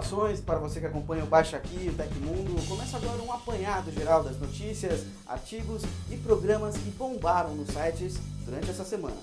Saudações para você que acompanha o Baixa Aqui, o Tecmundo. Começa agora um apanhado geral das notícias, artigos e programas que bombaram nos sites durante essa semana.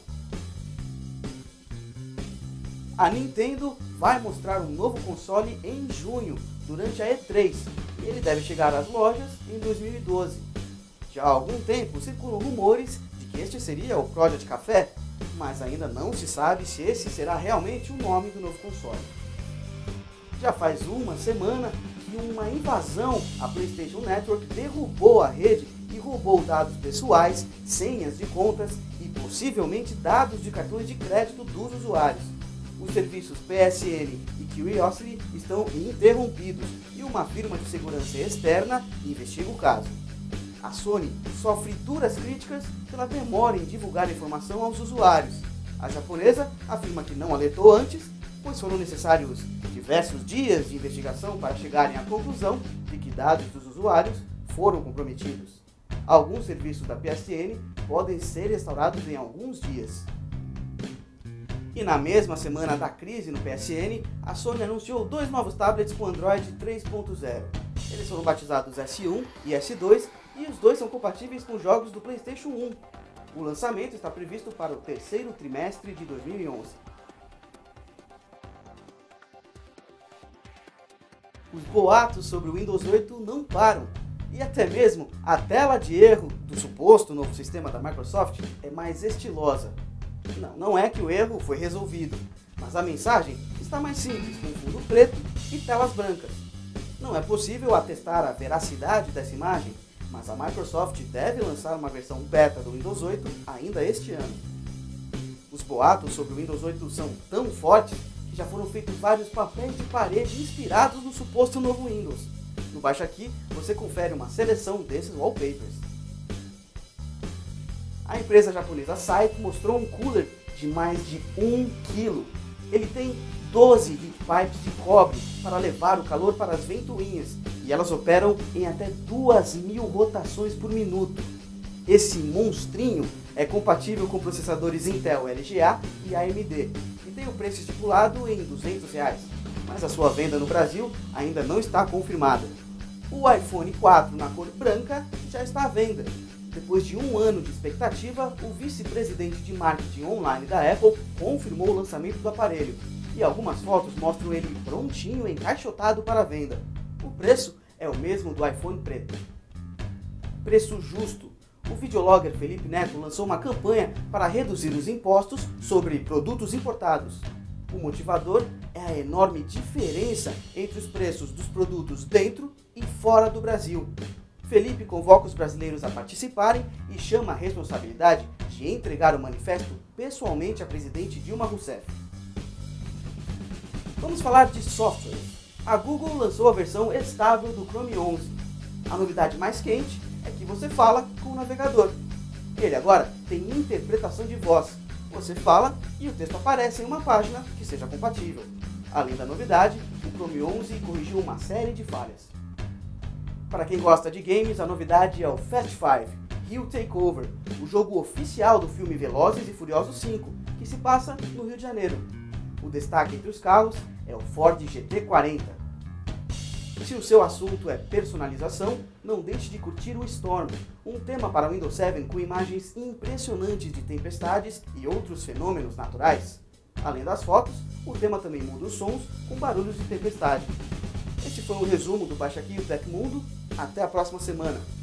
A Nintendo vai mostrar um novo console em junho, durante a E3, e ele deve chegar às lojas em 2012. Já há algum tempo circulam rumores de que este seria o Project Café, mas ainda não se sabe se esse será realmente o nome do novo console. Já faz uma semana que uma invasão à PlayStation Network derrubou a rede e roubou dados pessoais, senhas de contas e possivelmente dados de cartões de crédito dos usuários. Os serviços PSN e Curiosity estão interrompidos e uma firma de segurança externa investiga o caso. A Sony sofre duras críticas pela demora em divulgar a informação aos usuários. A japonesa afirma que não alertou antes, pois foram necessários diversos dias de investigação para chegarem à conclusão de que dados dos usuários foram comprometidos. Alguns serviços da PSN podem ser restaurados em alguns dias. E na mesma semana da crise no PSN, a Sony anunciou dois novos tablets com Android 3.0. Eles foram batizados S1 e S2 e os dois são compatíveis com jogos do PlayStation 1. O lançamento está previsto para o terceiro trimestre de 2011. Os boatos sobre o Windows 8 não param, e até mesmo a tela de erro do suposto novo sistema da Microsoft é mais estilosa. Não é que o erro foi resolvido, mas a mensagem está mais simples, com fundo preto e telas brancas. Não é possível atestar a veracidade dessa imagem, mas a Microsoft deve lançar uma versão beta do Windows 8 ainda este ano. Os boatos sobre o Windows 8 são tão fortes que já foram feitos vários papéis de parede inspirados no suposto novo Windows. No Baixa Aqui você confere uma seleção desses wallpapers. A empresa japonesa Saito mostrou um cooler de mais de 1 kg. Ele tem 12 heat pipes de cobre para levar o calor para as ventoinhas e elas operam em até 2.000 rotações por minuto. Esse monstrinho é compatível com processadores Intel LGA e AMD e tem o preço estipulado em R$200, mas a sua venda no Brasil ainda não está confirmada. O iPhone 4 na cor branca já está à venda. Depois de um ano de expectativa, o vice-presidente de marketing online da Apple confirmou o lançamento do aparelho e algumas fotos mostram ele prontinho, encaixotado para a venda. O preço é o mesmo do iPhone preto. Preço justo. O videologger Felipe Neto lançou uma campanha para reduzir os impostos sobre produtos importados. O motivador é a enorme diferença entre os preços dos produtos dentro e fora do Brasil. Felipe convoca os brasileiros a participarem e chama a responsabilidade de entregar o manifesto pessoalmente à presidente Dilma Rousseff. Vamos falar de software. A Google lançou a versão estável do Chrome 11. A novidade mais quente é que você fala com o navegador. Ele agora tem interpretação de voz. Você fala e o texto aparece em uma página que seja compatível. Além da novidade, o Chrome 11 corrigiu uma série de falhas. Para quem gosta de games, a novidade é o Fast 5 Hill Takeover, o jogo oficial do filme Velozes e Furiosos 5, que se passa no Rio de Janeiro. O destaque entre os carros é o Ford GT40. Se o seu assunto é personalização, não deixe de curtir o Storm, um tema para Windows 7 com imagens impressionantes de tempestades e outros fenômenos naturais. Além das fotos, o tema também muda os sons com barulhos de tempestade. Este foi um resumo do Baixa Aqui, o Tecmundo. Até a próxima semana.